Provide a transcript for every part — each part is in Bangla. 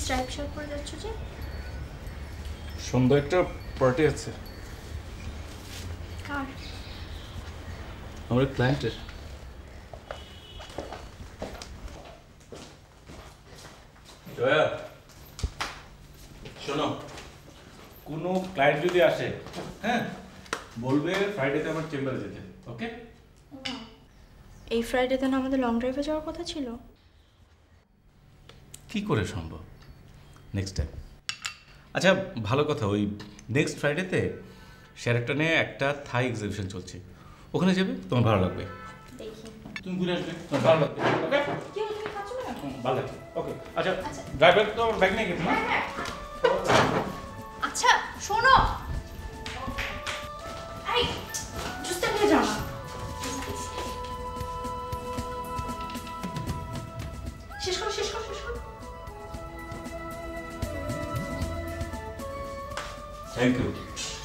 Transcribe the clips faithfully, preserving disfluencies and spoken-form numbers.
স্ট্রাইপ শার্ট পরে যাচ্ছ যে? সন্ধ্যা একটা পার্টি আছে। কার? আমার ক্লায়েন্টের। জয়া শোনো, কোনো ক্লায়েন্ট যদি আসে, হ্যাঁ বলবে ফ্রাইডেতে আমার চেম্বারে যেতে। ওকে? এই ফ্রাইডেতে না আমাদের লং ড্রাইভে যাওয়ার কথা ছিল। কি করে সম্ভব? Next time. আচ্ছা ভালো কথা, ওই নেক্সট ফ্রাইডেতে শেরাটনে একটা থাই এক্সিবিশন চলছে, ওখানে যাবে, তোমার ভালো লাগবে। দেখি তুমি ঘুরে আসবে, তোমার ভালো লাগবে। ওকে? কি হলো, তুমি খাচ্ছ না? ভালো লাগবে। ওকে আচ্ছা, ড্রাইভার তো ব্যাগ নিয়ে গেছে না? আচ্ছা শোনো, এই জুসটা নিয়ে যাও না। শেষ করো শেষ করো শেষ করো। Thank you.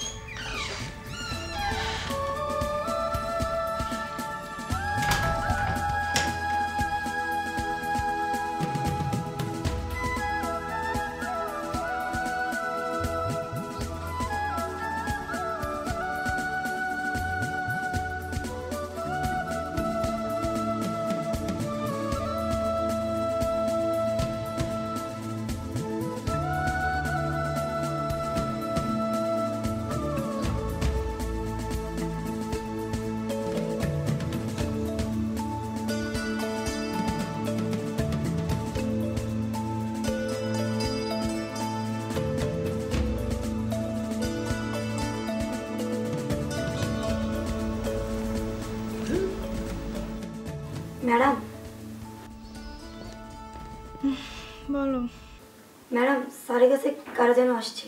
ম্যাডাম বলো। ম্যাডাম স্যারের কাছে কারা যেন আসছে।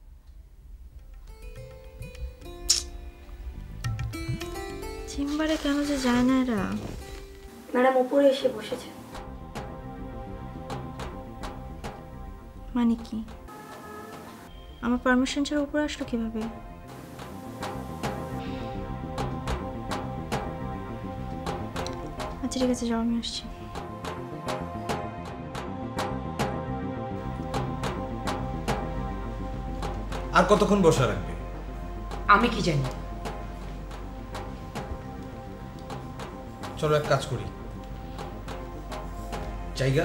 চেম্বারে কেন যে যায় না এরা? ম্যাডাম উপরে এসে বসেছে। মানে কি? আমার পারমিশন ছাড়া উপরে আসলো কিভাবে? আচ্ছা ঠিক আছে, যাও, আমি আসছি। আর কতক্ষণ বসা রাখবে? আমি কি জানি। চলো এক কাজ করি, জায়গা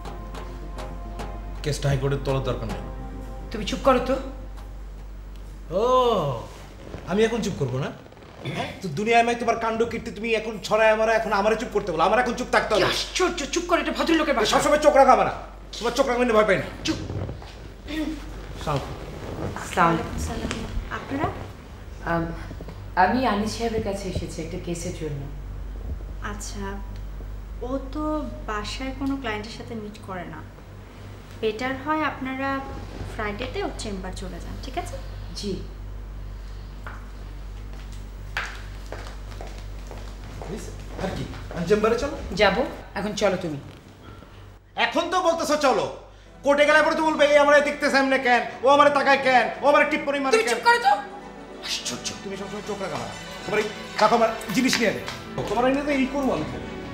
কেসটা হাইকোর্টের তোলার দরকার নেই। তুমি চুপ করো তো। ও আমি এখন চুপ করবো না? তো দুনিয়ায় আমি তোমার কাণ্ড কীর্তি তুমি এখন ছড়ায় আমার, এখন আমারে চুপ করতে বলো, আমার এখন চুপ থাকতে হবে। আশ্চর্য, চুপ করে, এটা ভদ্রলোকের ভাষা। সবসময় চোখ রাখা আমার, তোমার চোখ রাখবেন ভয় পাই না। চুপ। আপনারা? আমি আনিস সাহেবের কাছে এসেছি একটা কেসের জন্য। আচ্ছা, ও তো বাসায় কোনো ক্লায়েন্টের সাথে মিট করে না। বেটার হয় আপনারা ফ্রাইডেতে ওর চেম্বার চলে যান, ঠিক আছে? জি। আর কি চেম্বারে চলো। যাবো, এখন চলো তুমি। এখন তো বলতেছো চলো, কোর্টে গেলে পরে তো বলবে এই আমারে দেখতেছে এমনে কেন, ও আমারে তাকায় কেন, ও আমারে টিপ পরি মারে কেন। তুমি চুপ করো তো। আশ্চর্য, তুমি সবসময় চোখ রাখা না। তোমার এই কাকা আমার জিনিস নিয়ে দেয়, তোমার এই এই করবো আমি।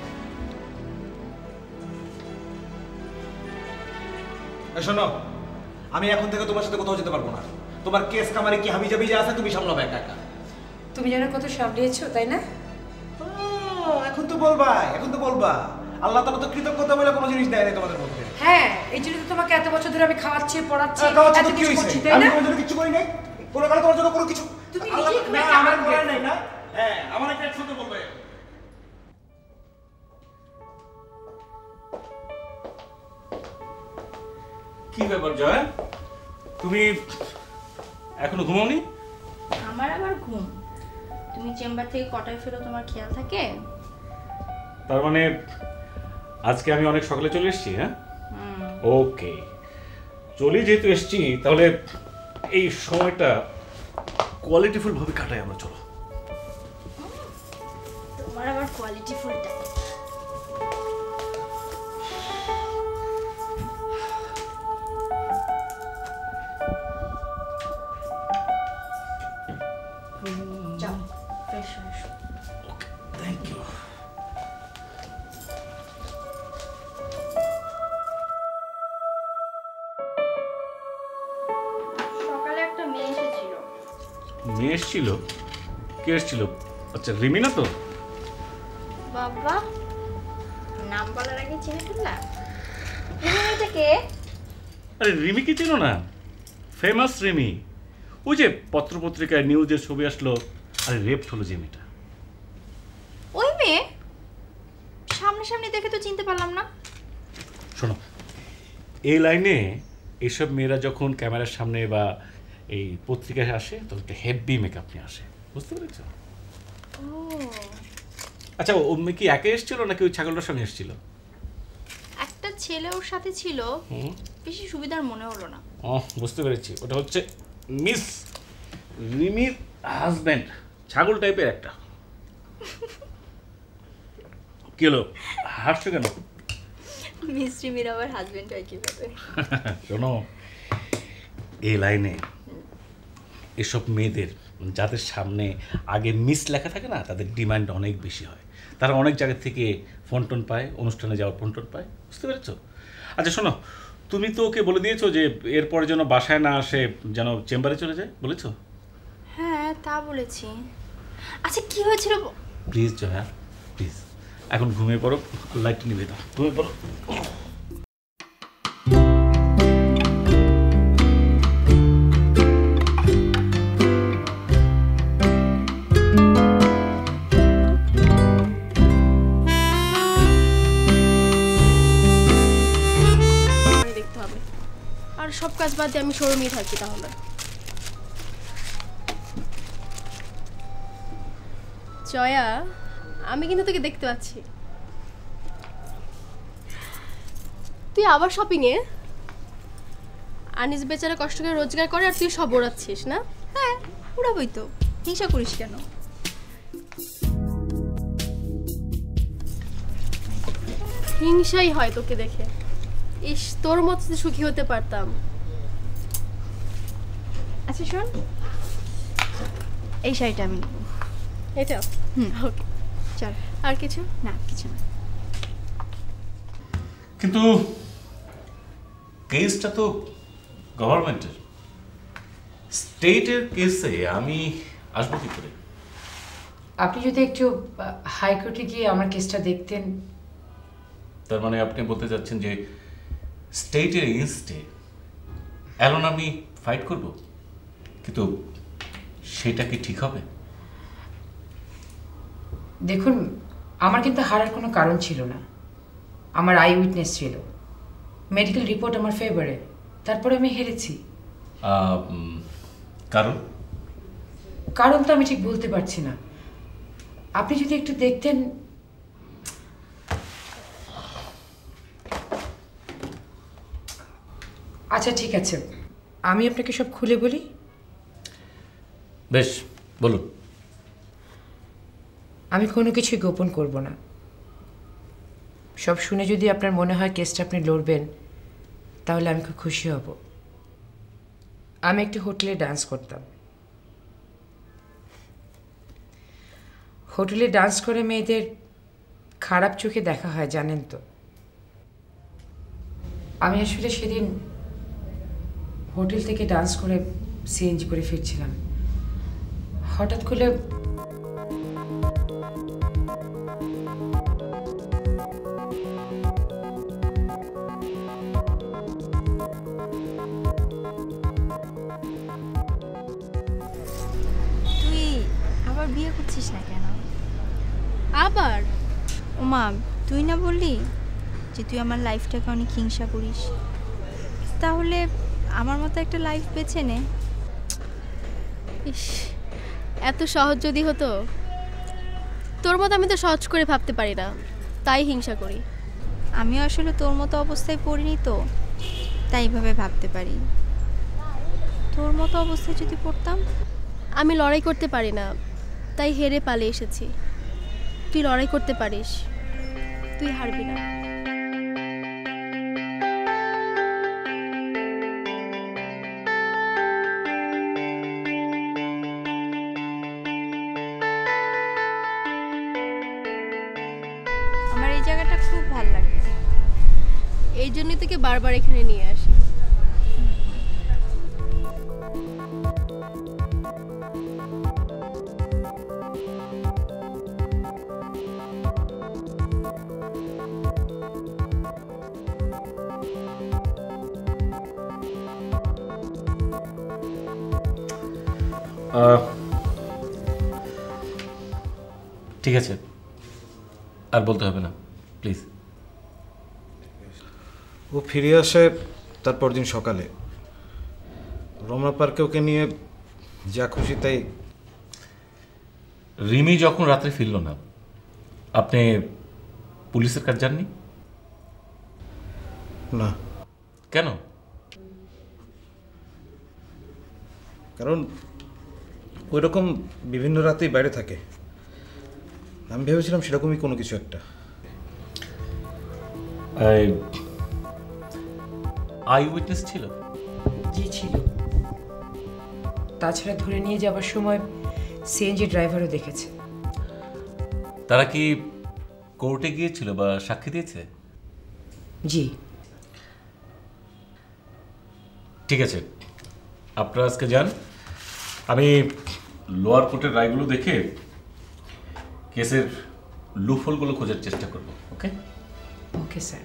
শোনো, আমি এখন থেকে তোমার সাথে কোথাও যেতে পারবো না। তোমার কেস কামারে কি হাবি জাবি যা আছে তুমি সামলাবে একা একা। তুমি যেন কত সামলিয়েছো, তাই না? এখন তো বলবা, এখন তো বলবা। আল্লাহ তাআলা তো কৃতজ্ঞতা বলে কোনো জিনিস দেয় না তোমাদের মধ্যে। হ্যাঁ, এই জন্য তো তোমাকে এত বছর ধরে আমি খাওয়াচ্ছি, পড়াচ্ছি, এত কিছু করছি, তাই না? আমি তোমার জন্য কিছু করি নাই, কোনো কারণে তোমার জন্য কোনো কিছু। তুমি আল্লাহ নিজেই না আমার করার নাই না। হ্যাঁ, আমার একটা শুনতে বলবে। কি ব্যাপার জয়া, তুমি এখনো ঘুমাওনি? আমার আবার ঘুম? তুমি চেম্বার থেকে কটায় ফেরো তোমার খেয়াল থাকে? তার মানে আজকে আমি অনেক সকালে চলে এসেছি? হ্যাঁ, ওকে। চলে যেহেতু এসেছি, তাহলে এই সময়টা কোয়ালিটিফুল ভাবে কাটাই আমরা। চলো। তোমার আবার কোয়ালিটিফুলটা? যাও, ফ্রেশ হয়ে এসো। Okay, thank you. একটা মেয়ে এসেছিল। মেয়ে এসেছিল? কে এসেছিল? আচ্ছা রিমি না তো? বাবা নাম বলার আগে চিনে ফেললা? রিমিটা কে? আরে রিমি কি চেনো না? ফেমাস রিমি, ওই যে পত্রপত্রিকায় নিউজের ছবি আসলো, আরে রেপ হলো যে মেয়েটা। ওই মেয়ে? সামনাসামনি দেখে তো চিনতে পারলাম না। শোনো, এই লাইনে এইসব মেয়েরা যখন ক্যামেরার সামনে বা এই পত্রিকায় আসে তখন একটা হেভি মেকআপ নিয়ে আসে, বুঝতে পেরেছ? ও আচ্ছা ও মেয়ে কি একা এসেছিল নাকি ওই ছাগলটার সঙ্গে এসেছিল? একটা ছেলে ওর সাথে ছিল, হুম, বেশি সুবিধার মনে হলো না। ও বুঝতে পেরেছি, ওটা হচ্ছে মিস রিমির হাজব্যান্ড, ছাগল টাইপের একটা। কি হলো, হাসছো কেন? মিস্ট্রি মির আবার হাজবেন্ড হয় কিভাবে? শোনো, এই লাইনে এসব মেয়েদের যাদের সামনে আগে মিস লেখা থাকে না, তাদের ডিমান্ড অনেক বেশি হয়। তারা অনেক জায়গা থেকে ফোন টোন পায়, অনুষ্ঠানে যাওয়ার ফোন টোন পায়, বুঝতে পেরেছো? আচ্ছা শোনো, তুমি তো ওকে বলে দিয়েছো যে এরপরে যেন বাসায় না আসে, যেন চেম্বারে চলে যায়, বলেছো? হ্যাঁ তা বলেছি। আচ্ছা কি হয়েছিল? প্লিজ জয়া, প্লিজ এখন ঘুমিয়ে পড়ো, লাইট নিভে দাও, ঘুমিয়ে পড়ো। দেখতে হবে, আর সব কাজ বাদ দিয়ে আমি শোরুমেই থাকি। তাহলে জয়া, আমি কিন্তু তোকে দেখতে পাচ্ছি। তুই আবার শপিং এ? আনিস বেচারা কষ্ট করে রোজগার করে আর তুই সব ওড়াচ্ছিস না? হ্যাঁ উড়াবই তো, হিংসা করিস কেন? হিংসাই হয় তোকে দেখে। ইস, তোর মতো যদি সুখী হতে পারতাম। আচ্ছা শোন, এই শাড়িটা আমি নেব। এটা হুম ওকে, চল। আর কিছু না কিছু না। কিন্তু কেসটা তো গভর্নমেন্টের, স্টেটের কেসে আমি আসবো কি করে? আপনি যদি একটু হাইকোর্টে গিয়ে আমার কেসটা দেখতেন। তার মানে আপনি বলতে চাচ্ছেন যে স্টেটের এগেইনস্টে অ্যালোন আমি ফাইট করব, কিন্তু সেটা কি ঠিক হবে? দেখুন, আমার কিন্তু হারার কোনো কারণ ছিল না। আমার আই উইটনেস ছিল, মেডিকেল রিপোর্ট আমার ফেভারে, তারপরে আমি হেরেছি। আহ, উম, কারণ কারণ তো আমি ঠিক বলতে পারছি না। আপনি যদি একটু দেখতেন। আচ্ছা ঠিক আছে, আমি আপনাকে সব খুলে বলি। বেশ বলুন। আমি কোনো কিছুই গোপন করব না। সব শুনে যদি আপনার মনে হয় কেসটা আপনি লড়বেন, তাহলে আমি খুব খুশি হব। আমি একটি হোটেলে ডান্স করতাম। হোটেলে ডান্স করে মেয়েদের খারাপ চোখে দেখা হয়, জানেন তো। আমি আসলে সেদিন হোটেল থেকে ডান্স করে সিএনজি করে ফিরছিলাম। হঠাৎ করে তুই আবার বিয়ে করছিস না কেন? আবার ওমা, তুই না বললি যে তুই আমার লাইফটাকে অনেক হিংসা করিস? তাহলে আমার মতো একটা লাইফ বেছে নে। ইস, এত সহজ যদি হতো। তোর মতো আমি তো সহজ করে ভাবতে পারি না, তাই হিংসা করি। আমিও আসলে তোর মতো অবস্থায় পড়িনি তো, তাই এইভাবে ভাবতে পারি। তোর মতো অবস্থায় যদি পড়তাম। আমি লড়াই করতে পারি না, তাই হেরে পালিয়ে এসেছি। তুই লড়াই করতে পারিস, তুই হারবি না। আমার এই জায়গাটা খুব ভালো লাগে। এই জন্যই তোকে বারবার এখানে নিয়ে আসি। ঠিক আছে, আর বলতে হবে না প্লিজ। ও ফিরে আসে তারপর দিন সকালে। রমনা পার্কে ওকে নিয়ে যা খুশি তাই। রিমি যখন রাত্রে ফিরল না, আপনি পুলিশের কাছে যাননি? না। কেন? কারণ ওই রকম বিভিন্ন রাতেই বাইরে থাকে। আমি ভেবেছিলাম সেরকমই কোনো কিছু একটা। আই উইটনেস ছিল? জি ছিল। তাছাড়া ধরে নিয়ে যাবার সময় সিএনজি ড্রাইভারও দেখেছে। তারা কি কোর্টে গিয়েছিল বা সাক্ষী দিয়েছে? জি। ঠিক আছে, আপনারা আজকে যান। আমি লোয়ার কোর্টের রায়গুলো দেখে কেসের লুফলগুলো খোঁজার চেষ্টা করব। ওকে ওকে স্যার।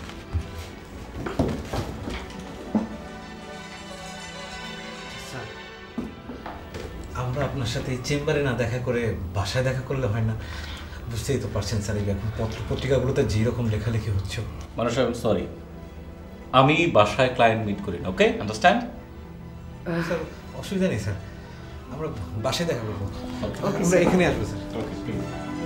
স্যার, আমরা আপনার সাথে এই চেম্বারে না দেখা করে বাসায় দেখা করলে হয় না? বুঝতেই তো পারছেন স্যার, এই এখন পত্র পত্রিকাগুলোতে যেরকম লেখালেখি হচ্ছে। মানুষ, আই এম সরি, আমি বাসায় ক্লায়েন্ট মিট করি না। ওকে, আন্ডারস্ট্যান্ড? স্যার অসুবিধা নেই স্যার, আমরা বাসায় দেখা করবো। Okay. আমরা এখানে আসবো স্যার। Okay, please.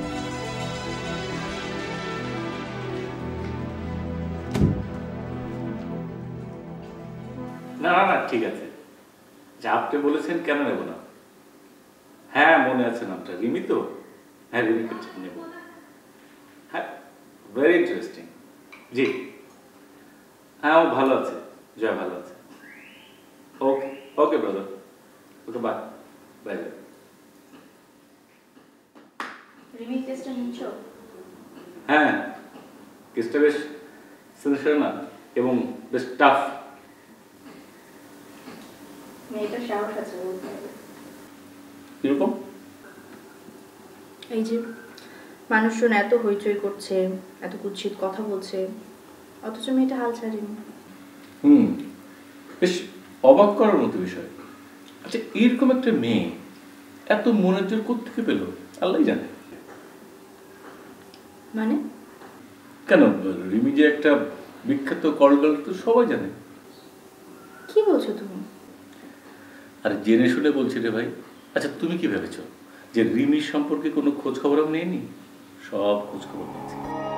না না না, ঠিক আছে, যা আপনি বলেছেন কেন নেব না। হ্যাঁ, মনে আছে নামটা, রিমি তো? হ্যাঁ, রিমিকে নেব। হ্যাঁ, ভেরি ইন্টারেস্টিং। জি হ্যাঁ, ও ভালো আছে, জয় ভালো আছে। Okay okay brother, okay bye bye. Rimi কেসটা নিচ্ছো? হ্যাঁ, কেসটা বেশ সেন্সেশনাল এবং বেশ টাফ। মেয়েটার সাহস আছে বলতে হবে। কিরকম? এই যে মানুষজন এত হইচই করছে, এত কুৎসিত কথা বলছে, অথচ মেয়েটা হাল ছাড়েনি। হুম, বেশ অবাক করার মতো বিষয়। আচ্ছা, এরকম একটা মেয়ে এত মনের জোর কোত্থেকে পেল আল্লাহ জানে। মানে? কেন, রিমি যে একটা বিখ্যাত কলগার্ল তো সবাই জানে। কি বলছো তুমি? আরে জেনে শুনে বলছি রে ভাই। আচ্ছা, তুমি কি ভেবেছো যে রিমির সম্পর্কে কোনো খোঁজ খবর আমি নেইনি? সব খোঁজ খবর নিয়েছি।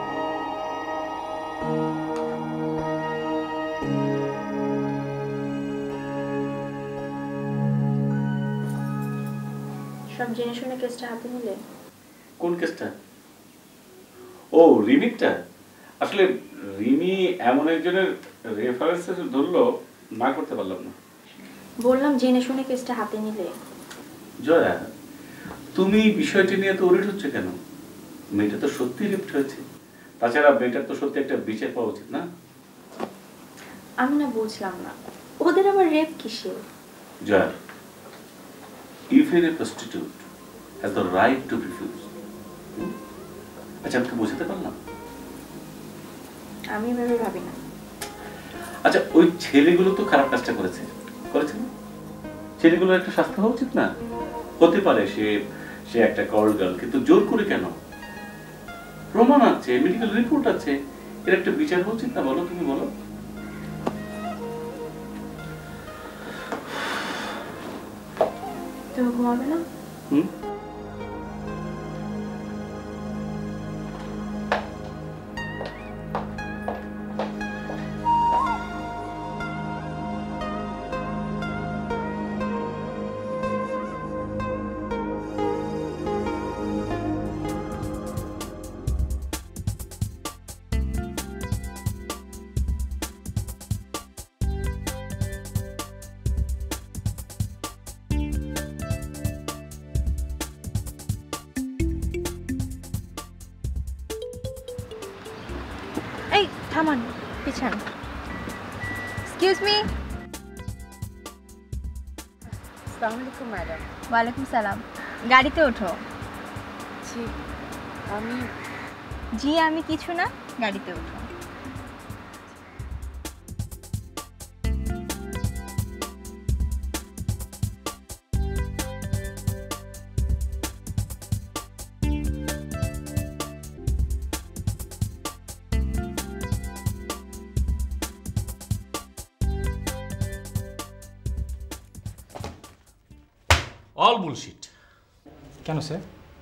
সব জেনে শুনে কেসটা হাতে নিলে? কোন কেসটা? ও, রিমিরটা? আসলে রিমি এমন একজনের রেফারেন্সে ধরলো, না করতে পারলাম না। বললাম জেনে শুনে কেসটা হাতে নিলে। জয়া, তুমি বিষয়টি নিয়ে তো ওরিট হচ্ছে কেন? মেয়েটা তো সত্যি রেপ্ট হয়েছে। তাছাড়া মেয়েটার তো সত্যি একটা বিচার পাওয়া উচিত না? আমি না বুঝলাম না, ওদের আবার রেপ কিসে? Jaya, even a prostitute has the right to refuse. আচ্ছা, আমি বুঝতে পারলাম? আমি এভাবে ভাবি না। আচ্ছা, ওই ছেলেগুলো তো খারাপ কাজটা করেছে করেছে না? ছেলেগুলোর একটা শাস্তি হওয়া উচিত না? হতে পারে সে সে একটা কল গার্ল, কিন্তু জোর করে কেন? প্রমাণ আছে, মেডিকেল রিপোর্ট আছে, এর একটা বিচার হওয়া উচিত না? বলো, তুমি বলো। তুমি ঘুমাবে না? হুম, এই থামান, পিছান। Excuse me. আসসালামু আলাইকুম ম্যাডাম। ওয়ালাইকুম সালাম। গাড়িতে ওঠো। জি আমি জি আমি কিছু না, গাড়িতে ওঠো। All bullshit. কেন স্যার?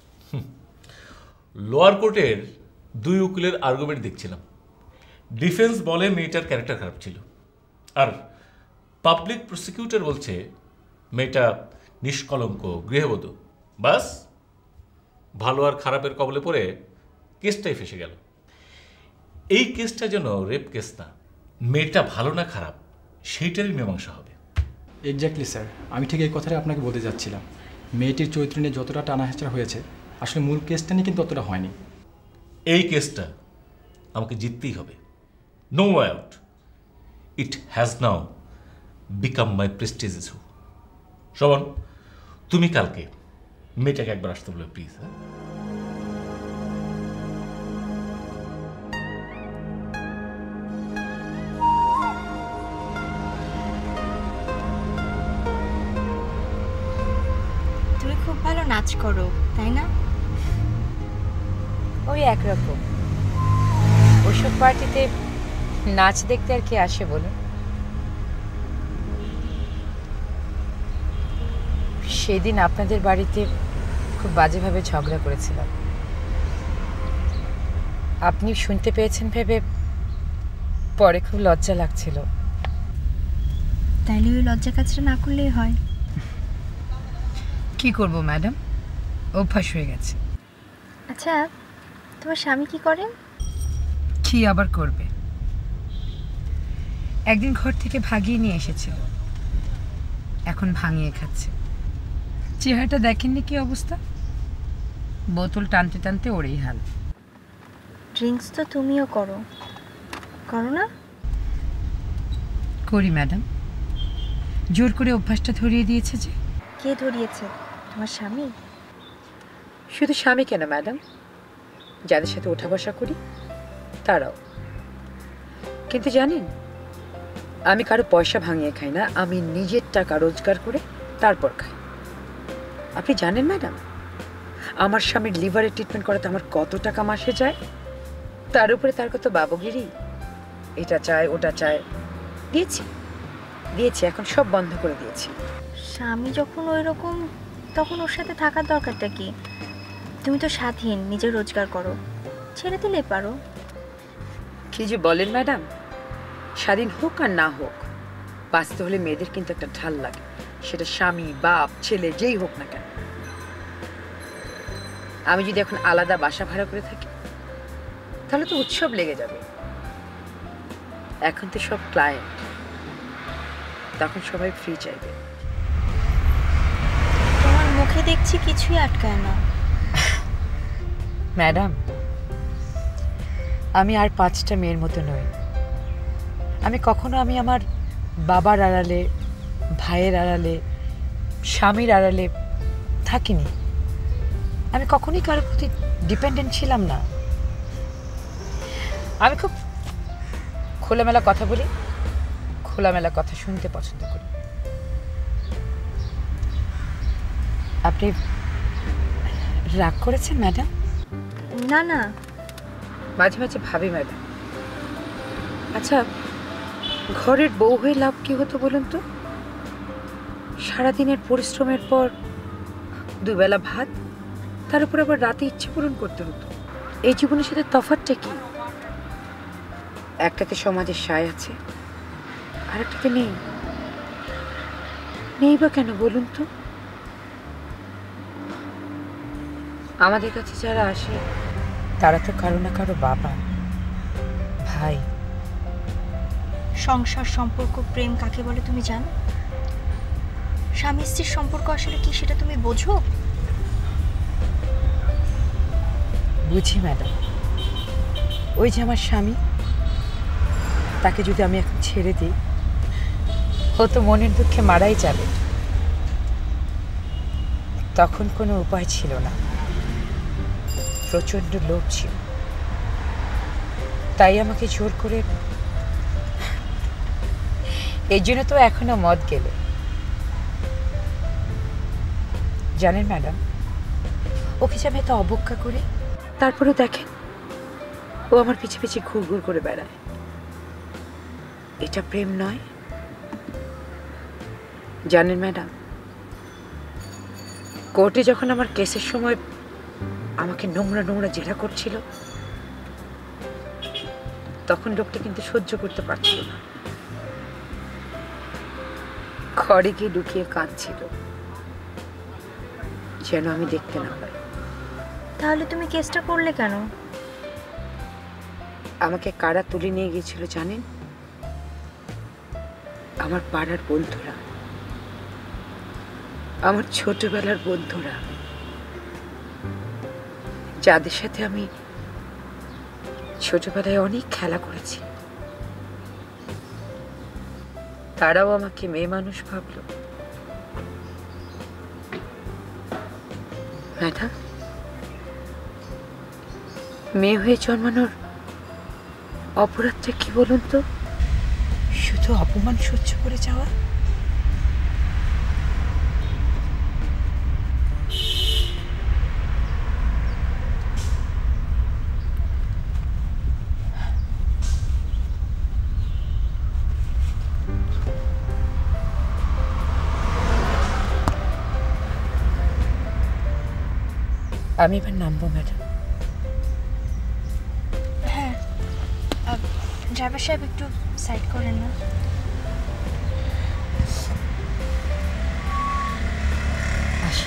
লোয়ার কোর্টের দুই উকিলের আর্গুমেন্ট দেখছিলাম। ডিফেন্স বলে মেয়েটার ক্যারেক্টার খারাপ ছিল, আর পাবলিক প্রসিকিউটর বলছে মেয়েটা নিষ্কলঙ্ক গৃহবধূ। বাস, ভালো আর খারাপের কবলে পড়ে কেসটাই ফেসে গেল। এই কেসটা যেন রেপ কেস না, মেয়েটা ভালো না খারাপ সেইটারই মীমাংসা হবে। এক্স্যাক্টলি স্যার, আমি ঠিক এই কথাটাই আপনাকে বলতে যাচ্ছিলাম। মেয়েটির চরিত্র নিয়ে যতটা টানাহেঁচড়া হয়েছে, আসলে মূল কেসটা নিয়ে কিন্তু অতটা হয়নি। এই কেসটা আমাকে জিততেই হবে, no way out. It has now become my prestige issue. Shovan, তুমি কালকে মেয়েটাকে একবার আসতে বলো প্লিজ। হ্যাঁ, তুমি খুব ভালো নাচ করো, তাই না? ওই একরকম। ওইসব পার্টিতে নাচ দেখতে আর কে আসে বলুন? সেদিন আপনাদের বাড়িতে খুব বাজেভাবে ঝগড়া করেছিলাম। আপনি শুনতে পেয়েছেন ভেবে পরে খুব লজ্জা লাগছিল। তাইলে ওই লজ্জা কাজটা না করলেই হয়। কি করব ম্যাডাম, অভ্যাস হয়ে গেছে। আচ্ছা, তোমার স্বামী কি করেন? কি আবার করবে, একদিন ঘর থেকে ভাগিয়ে নিয়ে এসেছিল, এখন ভাঙিয়ে খাচ্ছে। চেহারাটা দেখেননি কি অবস্থা, বোতল টানতে টানতে ওরেই হাল। ড্রিঙ্কস তো তুমিও করো, করো না? করি ম্যাডাম, জোর করে অভ্যাসটা ধরিয়ে দিয়েছে যে। কে ধরিয়েছে? তোমার স্বামী? শুধু স্বামী কেন ম্যাডাম, যাদের সাথে ওঠা বসা করি তারাও। কিন্তু জানেন, আমি কারো পয়সা ভাঙিয়ে খাই না, আমি নিজের টাকা রোজগার করে তারপর খাই। আপনি জানেন ম্যাডাম, আমার স্বামীর লিভারের ট্রিটমেন্ট করাতে আমার কত টাকা মাসে যায়, তার উপরে তার কত বাবুগিরি, এটা চায় ওটা চায়। দিয়েছি দিয়েছি এখন সব বন্ধ করে দিয়েছি। স্বামী যখন ওই রকম, তখন ওর সাথে থাকার দরকারটা কি? তুমি তো স্বাধীন, নিজে রোজগার করো, ছেড়ে দিলে পারো। কি যে বলেন ম্যাডাম, স্বাধীন হোক আর না হোক, বাঁচতে হলে মেয়েদের কিন্তু একটা ঢাল লাগে, সেটা স্বামী বাপ ছেলে যেই হোক না কেন। আমি যদি এখন আলাদা বাসা ভাড়া করে থাকি তাহলে তো উৎসব লেগে যাবে। এখন তো সব ক্লায়েন্ট, তখন সবাই ফ্রি চাইবে। তোমার মুখে দেখছি কিছুই আটকায় না। ম্যাডাম, আমি আর পাঁচটা মেয়ের মতো নই। আমি কখনো আমি আমার বাবার আড়ালে, ভাইয়ের আড়ালে, স্বামীর আড়ালে থাকিনি। আমি কখনোই কারোর প্রতি ডিপেন্ডেন্ট ছিলাম না। আমি খুব খোলামেলা কথা বলি, খোলামেলা কথা শুনতে পছন্দ করি। আপনি রাগ করেছেন ম্যাডাম? না না, মাঝে মাঝে ভাবি ম্যাডাম, আচ্ছা ঘরের বউ হয়ে লাভ কি হতো বলুন তো? সারাদিনের পরিশ্রমের পর দুবেলা ভাত, তার উপর আবার রাতে ইচ্ছে পূরণ করতে হতো। এই জীবনের সাথে তফাৎটা কি? একটাতে সমাজের সায় আছে, আর একটাতে নেই। নেই বা কেন বলুন তো? আমাদের কাছে যারা আসে তারা তো কারো না কারো বাবা, ভাই। সংসার, সম্পর্ক, প্রেম কাকে বলে তুমি জানো? স্বামী স্ত্রীর সম্পর্ক আসলে কি সেটা তুমি বোঝো? বুঝি ম্যাডাম। ওই যে আমার স্বামী, তাকে যদি আমি এখন ছেড়ে দিই, ও তো মনের দুঃখে মারাই যাবে। তখন কোনো উপায় ছিল না, প্রচণ্ড লোভ ছিল, তাই আমাকে জোর করে। এই জন্য তো এখনো মদ গেলে। জানেন ম্যাডাম, ওকে যে আমি এত অবজ্ঞা করি, তারপরেও দেখেন ও আমার পিছে পিছে ঘুর ঘুর করে বেড়ায়। এটা প্রেম নয়? জানেন ম্যাডাম, কোর্টে যখন আমার কেসের সময় আমাকে নোংরা নোংরা জেরা করছিল, তখন লোকটা কিন্তু সহ্য করতে পারছিল না, ঘরে গিয়ে লুকিয়ে কাঁদছিল যেন আমি দেখতে না পাই। তাহলে তুমি কেসটা করলে কেন? আমাকে কারা তুলে নিয়ে গিয়েছিল জানেন? আমার পাড়ার বন্ধুরা, আমার ছোটবেলার বন্ধুরা, যাদের সাথে আমি ছোটবেলায় অনেক খেলা করেছি। তারাও আমাকে মেয়ে মানুষ ভাবলো। ম্যাডাম, মেয়ে হয়ে জন্মানোর অপরাধটা কি বলুন তো? শুধু অপমান সহ্য করে যাওয়া? আমি এবার নামবো ম্যাডাম। হ্যাঁ, ড্রাইভার সাহেব একটু সাইড করেন না। আসি।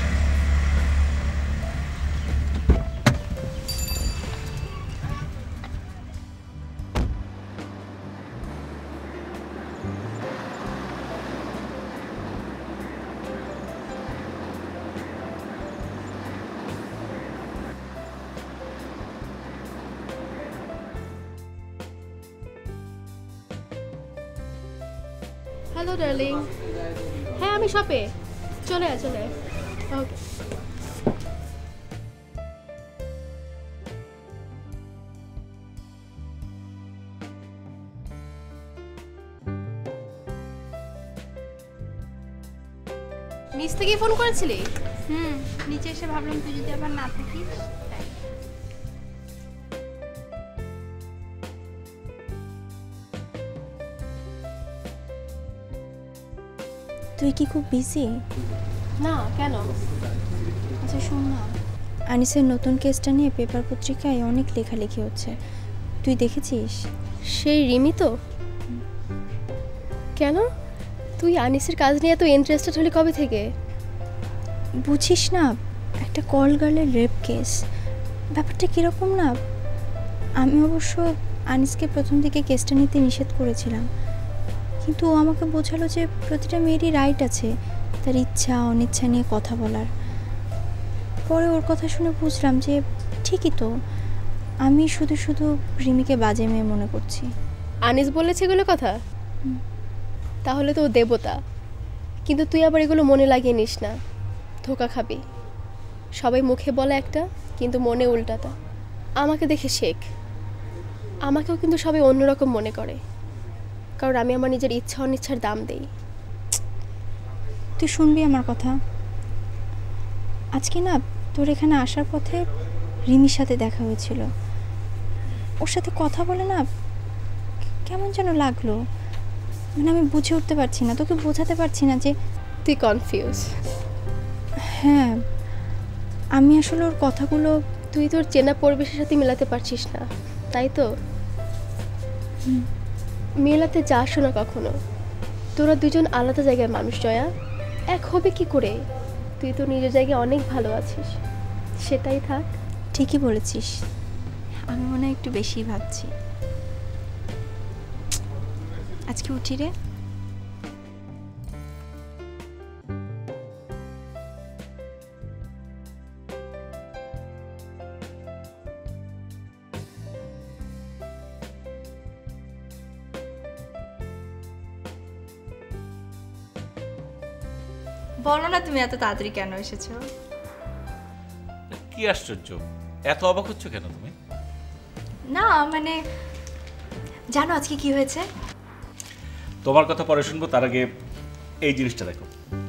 Hello darling. হ্যাঁ আমি শপে, চলে আয় চলে আয়। ওকে। নিচ থেকে ফোন করেছিলি? হুম, নিচে এসে ভাবলাম তুই যদি আবার না থাকিস। তুই কি খুব বিজি? না, কেন? আচ্ছা শোন না, আনিসের নতুন কেসটা নিয়ে পেপার পত্রিকায় অনেক লেখালেখি হচ্ছে, তুই দেখেছিস? সেই রিমি তো? কেন তুই আনিসের কাজ নিয়ে এত ইন্টারেস্টেড হলি কবে থেকে? বুঝিস না, একটা কল গার্লের রেপ কেস, ব্যাপারটা কীরকম না। আমি অবশ্য আনিসকে প্রথম দিকে কেসটা নিতে নিষেধ করেছিলাম, কিন্তু ও আমাকে বোঝালো যে প্রতিটা মেয়েরই রাইট আছে তার ইচ্ছা অনিচ্ছা নিয়ে কথা বলার। পরে ওর কথা শুনে বুঝলাম যে ঠিকই তো, আমি শুধু শুধু রিমিকে বাজে মেয়ে মনে করছি। আনিস বলেছে এগুলো কথা? তাহলে তো ও দেবতা। কিন্তু তুই আবার এগুলো মনে লাগিয়ে নিস না, ধোকা খাবি। সবাই মুখে বলে একটা, কিন্তু মনে উল্টাটা। আমাকে দেখে শেখ, আমাকেও কিন্তু সবাই অন্যরকম মনে করে, কারণ আমি আমার নিজের ইচ্ছা অনিচ্ছার দাম দেই। তুই শুনবি আমার কথা? আজকে না তোর এখানে আসার পথে রিমির সাথে দেখা হয়েছিল, ওর সাথে কথা বলে না কেমন যেন লাগলো, মানে আমি বুঝে উঠতে পারছি না, তোকে বোঝাতে পারছি না যে তুই কনফিউজ। হ্যাঁ, আমি আসলে ওর কথাগুলো, তুই তোর চেনা পরিবেশের সাথে মেলাতে পারছিস না, তাই তো? মেলাতে যাস না কখনো। তোরা দুজন আলাদা জায়গায় মানুষ জয়া, এক হবে কি করে? তুই তো নিজের জায়গায় অনেক ভালো আছিস, সেটাই থাক। ঠিকই বলেছিস, আমি মনে হয় একটু বেশি ভাবছি। আজকে উঠি রে। বলো না তুমি এত তাড়াতাড়ি কেন এসেছো? কি আশ্চর্য, এত অবাক হচ্ছ কেন তুমি? না মানে জানো আজকে কি হয়েছে? তোমার কথা পরে শুনবো, তার আগে এই জিনিসটা দেখো।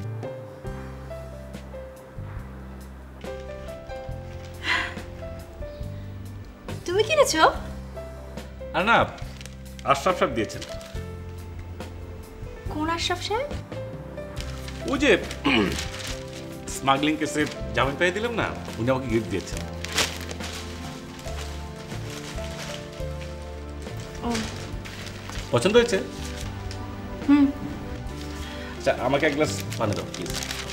তুমি কিনেছো? আর না, আশরাফ সাহেব দিয়েছেন। কোন আশরাফ সাহেব? ওই যে স্মাগলিং কেসে জামিন পেয়ে দিলাম না, উনি আমাকে গিফট দিয়েছেন। পছন্দ হয়েছে? হুম। আচ্ছা, আমাকে এক গ্লাস পানি দাও please.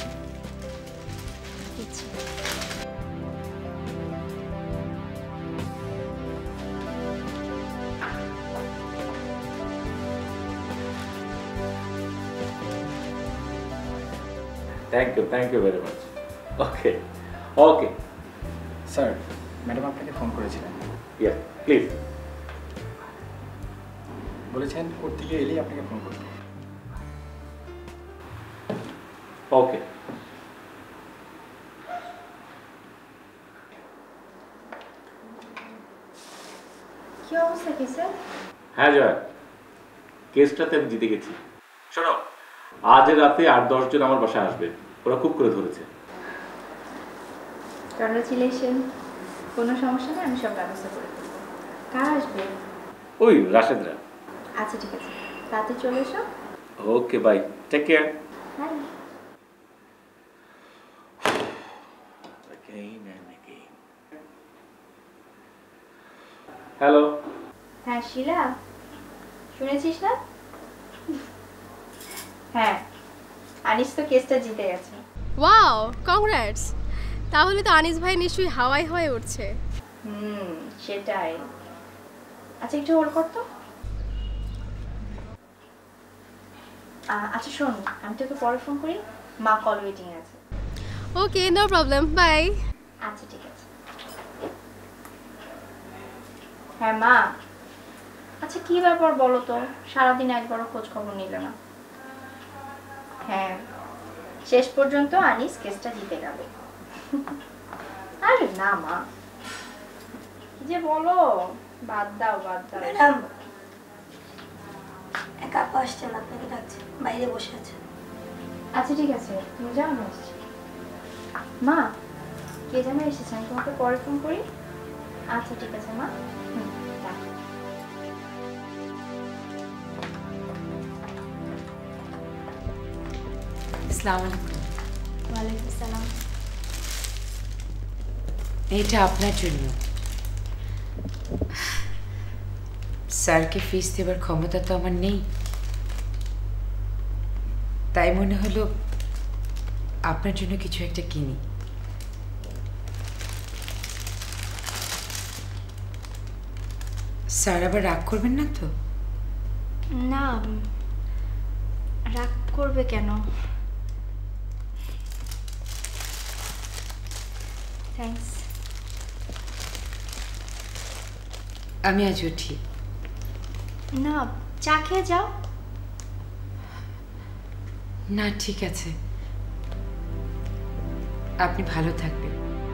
Thank you thank you very much. Okay okay sir, madam আপনাকে ফোন করেছিলেন। Yes please. বলেছেন কোর্ট থেকে এলেই আপনাকে ফোন করতে। ওকে। কি অবস্থা কি স্যার? হ্যাঁ জয়, কেসটাতে আমি জিতে গেছি। শোনো, আজ রাতে আট দশ জন আমার বাসায় আসবে, ওরা খুব করে ধরেছে। কংগ্রাচুলেশন। কোনো সমস্যা নেই, আমি সব ব্যবস্থা করে দেবো। কার আসবে? ওই রাশেদরা। আচ্ছা ঠিক আছে, রাতে চলে এসো। Okay bye, take care. Bye. Hello. হ্যাঁ শিলা, শুনেছিস না? হ্যাঁ, আনিস তো কেসটা জিতে গেছে। Wow, congrats. তাহলে তো আনিস ভাই নিশ্চয়ই হাওয়াই হয়ে উঠছে। হুম, সেটাই। আচ্ছা একটু হোল্ড কর তো। আ- আচ্ছা শোন, আমি তোকে পরে ফোন করি, মা কল ওয়েটিং আছে। Okay, no problem, bye. আচ্ছা ঠিক আছে। হ্যাঁ মা, আচ্ছা কি ব্যাপার বলো তো, সারাদিন একবারও খোঁজ খবর নিলে না? হ্যাঁ, শেষ পর্যন্ত আনিস কেসটা জিতে গেল। আরে না মা, কি যে বলো, বাদ দাও বাদ দাও। ম্যাডাম, এক আপা আসছেন, আপনাকে ডাকছে, বাইরে বসে আছে। আচ্ছা ঠিক আছে, তুমি যাও, আমি আসছি। মা, কে যেন এসেছে, আমি তোমাকে পরে ফোন করি। আচ্ছা ঠিক আছে মা। হুম, রাখো। আসসালামু আলাইকুম। ওয়ালাইকুম আসসালাম। এটা আপনার জন্য। স্যারকে ফিস দেবার ক্ষমতা তো আমার নেই, তাই মনে হলো আপনার জন্য কিছু একটা কিনি। স্যার আবার রাগ করবেন না তো? না, রাগ করবে কেন? থ্যাঙ্কস। আমি আজ উঠি। না, চা খেয়ে যাও। না ঠিক আছে, আপনি ভালো থাকবেন।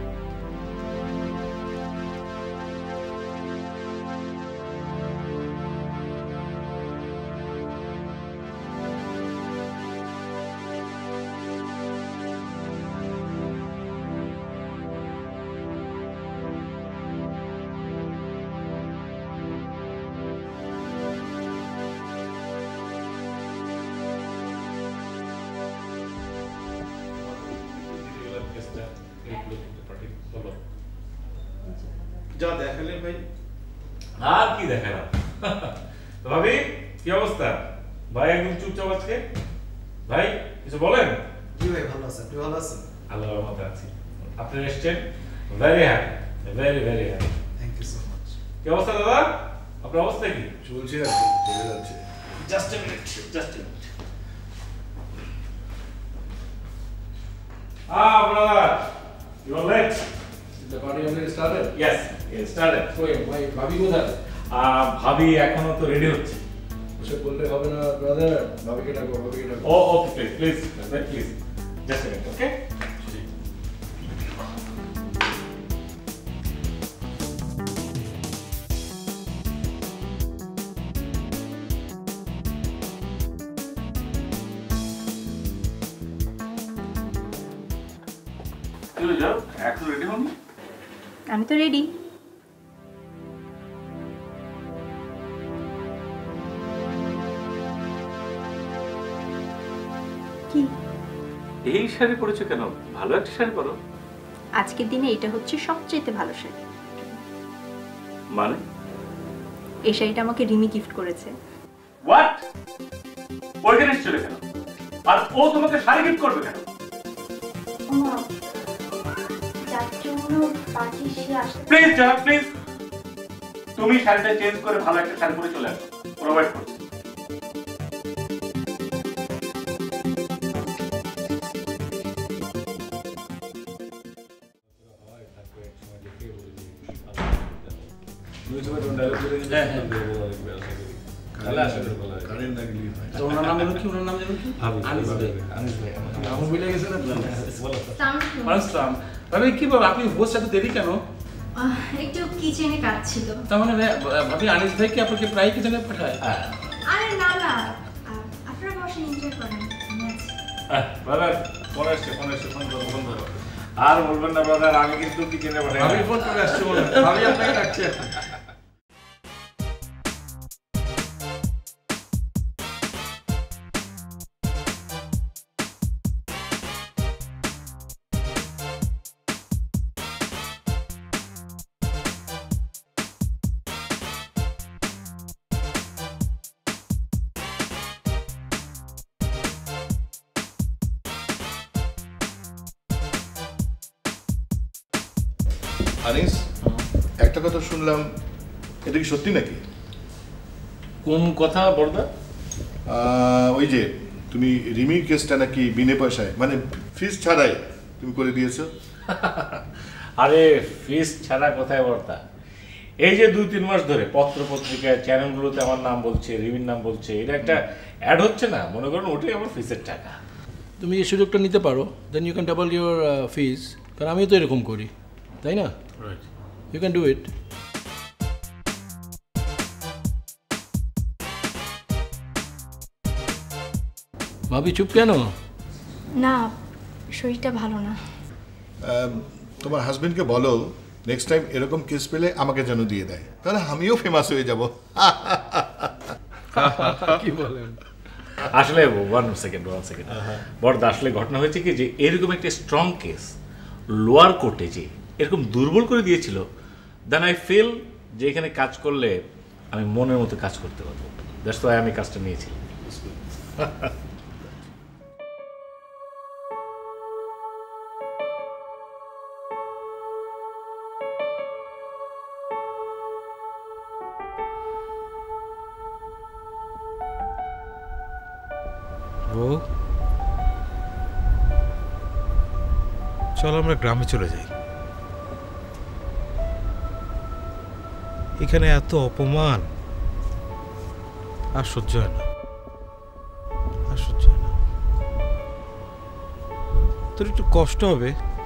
যা দেখালেন ভাই। আর কি দেখালাম? তো ভাবি, কি অবস্থা? ভাই একদম চুপচাপ আজকে। ভাই কিছু বলেন। জি ভাই, ভালো আছেন? আপনি ভালো আছেন? আল্লাহর রহমতে আছি। আপনি এসেছেন, very happy, very very happy. Thank you so much. কি অবস্থা দাদা? আপনার অবস্থা কি? চলছে আর কি, চলে যাচ্ছে। Just a minute, just a minute. Ah, brother, you are late. The party already started? Yes, it started. Wait, wait, ভাবি কোথায়? আহ, ভাবি এখনো তো রেডি হচ্ছে। বসে বললে হবে না ব্রাদার, ভাবিকে ডাকো, ভাবিকে ডাকো। ও okay please please please just a minute, okay? চলে যাও, এখন রেডি হন। আমি তো রেডি। কি এই শাড়ি পরেছো কেন? ভালো একটা শাড়ি পরো। আজকের দিনে এটা হচ্ছে সবচেয়ে ভালো শাড়ি। মানে? এই শাড়িটা আমাকে রিমি গিফট করেছে। হোয়াট? ওইখানে এসেছিল কেন? আর ও তোমাকে শাড়ি গিফট করবে কেন? মা যার জন্য পার্টি সে আসতে প্লিজ জানা প্লিজ, তুমি শাড়িটা চেঞ্জ করে ভালো একটা শাড়ি পরে চলে আসো, প্রোভাইড করছি। কি বল, আপনি বসে এত দেরি কেন? একটু কিচেনে কাজ ছিল। তার মানে ভাবি আনিস ভাই কি আপনাকে প্রায় কিচেনে পাঠায়? আরে না না, আপনারা বসে এনজয় করেন। ব্রাদার ফোন আসছে, ফোন আসছে, ফোন ধরো, ফোন ধরো। আর বলবেন না ব্রাদার, আমি কিন্তু কিচেনে পাঠাই। আমি ফোন করে আসছি বলে আমি আপনাকে ডাকছি। আনিস, একটা কথা শুনলাম, এটা কি সত্যি নাকি? কোন কথা বড়দা? ওই যে তুমি রিমির কেসটা নাকি বিনে পয়সায়, মানে ফিস ছাড়াই তুমি করে দিয়েছো। আরে ফিস ছাড়া কোথায় বড়দা? এই যে দুই তিন মাস ধরে পত্র পত্রিকায় চ্যানেলগুলোতে আমার নাম বলছে, রিমির নাম বলছে, এটা একটা অ্যাড হচ্ছে না, মনে করুন ওটাই আমার ফিসের টাকা। তুমি এই সুযোগটা নিতে পারো, then you can double your fees. কারণ আমি তো এরকম করি, তাই না? Right, you can do it. ভাবি চুপ কেন? না, শরীরটা ভালো না। তোমার হাজবেন্ডকে বলো নেক্সট টাইম এরকম কেস পেলে আমাকে যেন দিয়ে দেয়, তাহলে আমিও ফেমাস হয়ে যাব। কি বলেন? আসলে ওয়ান সেকেন্ড ওয়ান সেকেন্ড বড়দা, আসলে ঘটনা হয়েছে কি যে এরকম একটা স্ট্রং কেস লোয়ার কোর্টে যে এরকম দুর্বল করে দিয়েছিল, দেন আই ফিল যে এখানে কাজ করলে আমি মনের মতো কাজ করতে পারবো। দ্যাটস ওয়াই আমি কাজটা নিয়েছি। চলো আমরা গ্রামে চলে যাই। এখানে এত অপমান আর সহ্য হয় না, আর সহ্য হয় না। তোর একটু কষ্ট হবে,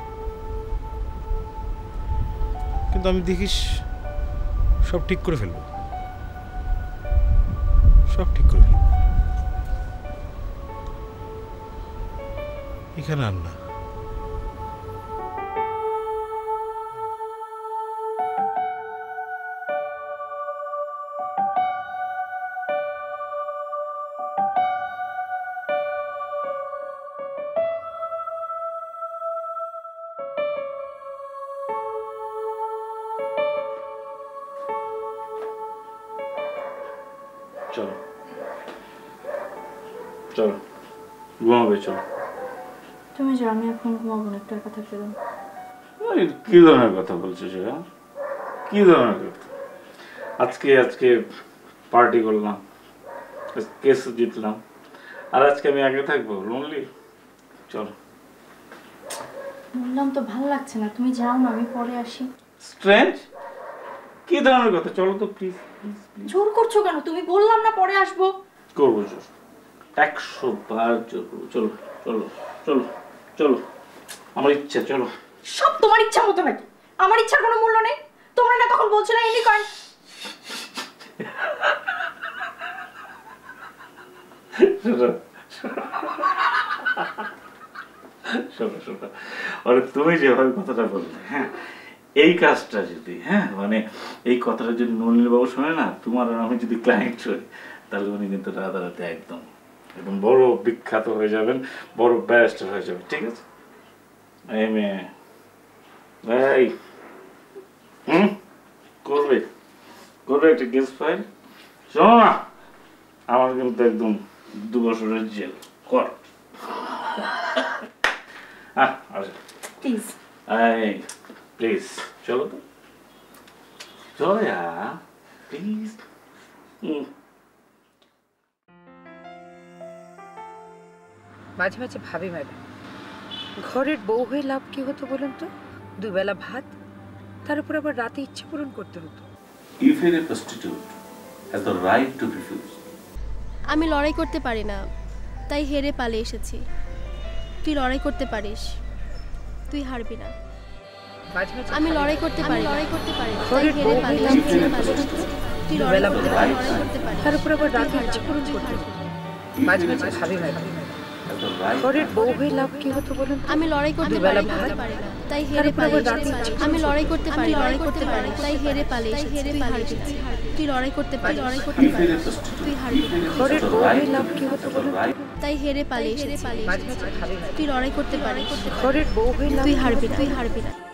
কিন্তু আমি দেখিস সব ঠিক করে ফেলবো, সব ঠিক করে ফেলবো। এখানে আর না। চলো চলো ঘুমাবে, চলো। তুমি যাও, আমি এখন ঘুমাবো না, একটু একা থাকতে দাও। কি ধরনের কথা বলছো সেটা? কি ধরনের কথা? আজকে আজকে পার্টি করলাম, কেস জিতলাম, আর আজকে আমি আগে থাকবো লোনলি? চলো। বললাম তো ভালো লাগছে না, তুমি যাও না, আমি পরে আসি। স্ট্রেঞ্জ কি ধরনের কথা? চলো তো প্লিজ। জোর করছো কেন? তুমি বললাম না পরে আসবো। করবো জোর, একশো বার জোর করবো। চলো চলো চলো চলো, আমার ইচ্ছা, চলো। সব তোমার ইচ্ছা মতো নাকি? আমার ইচ্ছার কোনো মূল্য নেই? তোমরা না তখন বলছো না এমনি করেন। শোনো শোনো, মানে তুমি যেভাবে কথাটা বললে, হ্যাঁ এই কাজটা যদি, হ্যাঁ মানে এই কথাটা যদি নলিনীবাবু শোনে না, তোমার আর আমি যদি ক্লায়েন্ট হই, তাহলে উনি কিন্তু রাতারাতি একদম এবং বড় বিখ্যাত হয়ে যাবেন, বড় ব্যারিস্টার হয়ে যাবেন, ঠিক আছে? এই মেয়ে এই হুম করবে করবে একটা কেস ফাইল। শোনো না, আমার কিন্তু একদম দু বছরের জেল কর। হ্যাঁ আচ্ছা প্লিজ এই প্লিজ চলো তো, চলো প্লিজ। হুম মাঝে মাঝে ভাবি ম্যাডাম, ঘরের বউ হয়ে লাভ কি হতো বলুন তো? দুবেলা ভাত, তার উপর আবার রাতে ইচ্ছে পূরণ করতে হতো। If a prostitute has the right to refuse. আমি লড়াই করতে পারি না, তাই হেরে পালিয়ে এসেছি। তুই লড়াই করতে পারিস, তুই হারবি না। মাঝে মাঝে আমি লড়াই করতে পারি লড়াই করতে পারি তাই ঘরের হেরে বউ পালিয়ে হয়ে এসেছি। লাভ কি হতো? তুই লড়াই দুবেলা করতে ভাত, পারি লড়াই করতে পারি তার উপর আবার রাতে ইচ্ছে পূরণ করতে হতো। মাঝে মাঝে ভাবি ম্যাডাম, ঘরের বউ হয়ে লাভ কি হতো বলুন তো? আমি লড়াই করতে দুবেলা পারি ভাত, তাই হেরে তার উপর পালিয়ে আবার রাতে এসেছি। ইচ্ছে আমি পূরণ লড়াই করতে করতে পারি লড়াই করতে পারি তাই হেরে পালিয়ে এসেছি। হেরে পালিয়ে এসেছি। তুই লড়াই করতে পারি লড়াই করতে পারি তুই হারবি না। ঘরের বউ হয়ে লাভ কি হতো বলুন তো? তাই হেরে পালিয়ে এসেছি। মাঝে মাঝে ভাবি ম্যাডাম, তুই লড়াই করতে পারি ঘরের বউ হয়ে লাভ তুই কি হারবি হতো? তুই হারবি না।